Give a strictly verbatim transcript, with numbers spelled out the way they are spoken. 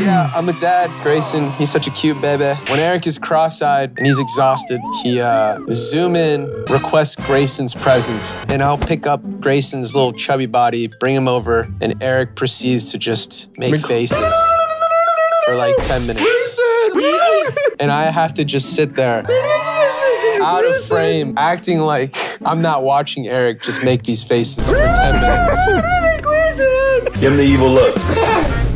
yeah, I'm a dad. Grayson, he's such a cute baby. When Eric is cross-eyed and he's exhausted, he uh, zoom in, request Grayson's presence, and I'll pick up Grayson's little chubby body, bring him over, and Eric proceeds to just make faces for like ten minutes. And I have to just sit there, out of frame, acting like I'm not watching Eric just make these faces for ten minutes. Give him the evil look.